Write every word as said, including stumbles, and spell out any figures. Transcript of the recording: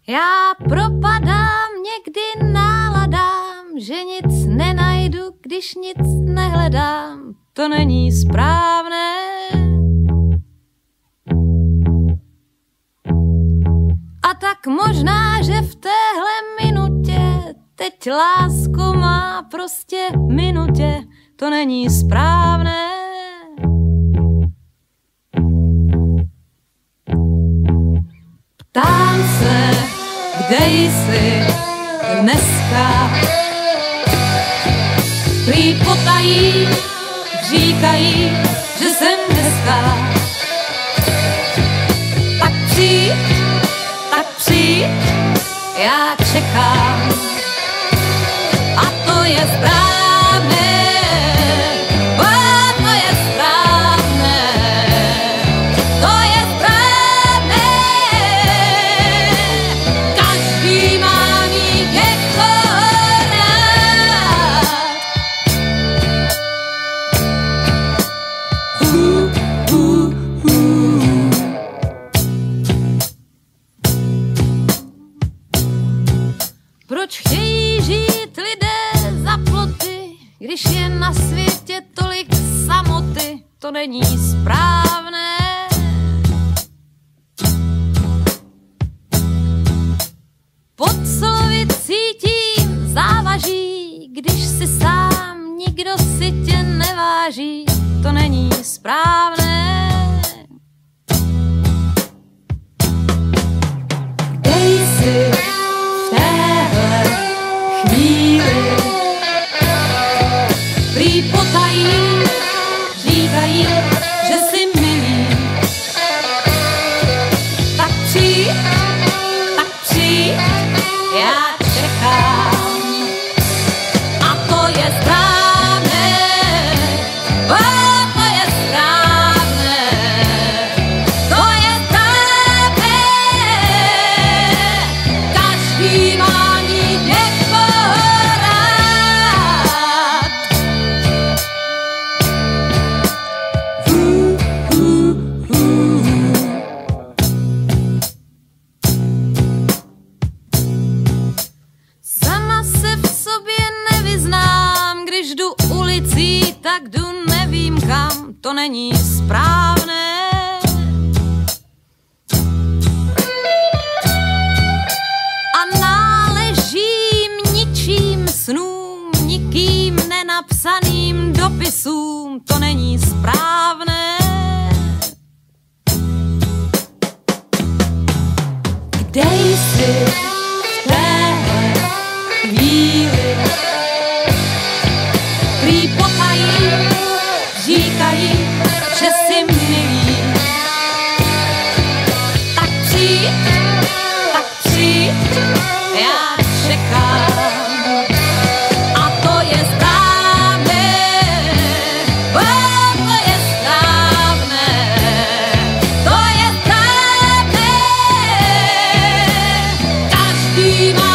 Já propadám, někdy náladám, že nic nenajdu, když nic nehledám. To není správné. A tak možná, že v téhle minutě teď lásku má prostě minutě. To není správné. Ptám se, kde jsi dneska? Prý potají, říkají, že jsem dneska. Tak přijď, tak přijď, já čekám. A to je správné, a to je správné, to je správné. Každý má mít někoho rád. Uh, uh, uh. Proč chtějí žít lidé za ploty, když je na světě tolik samoty? To není správné. Pod slovy cítím závaží, když si sám nikdo si tě neváží. To není správné. Dej si v téhle chvíli, prý potají, říkají, že jsi milý. Tak přijď, tak přijď, já čekám. A to je správné, a to je správné, to je správné. Každý má mít někoho rád. Uh, uh, uh. Sama se v sobě nevyznám, když jdu ulicí, tak jdu nevím kam. To není správné. A náležím ničím snům, nikým nenapsaným dopisům. To není správné. Dej si v téhle chvíli, prý potají, říkají, že jsi milý. Tak přijď, tak přijď, já čekám. A to je správné, a to je správné, to je správné. Každý má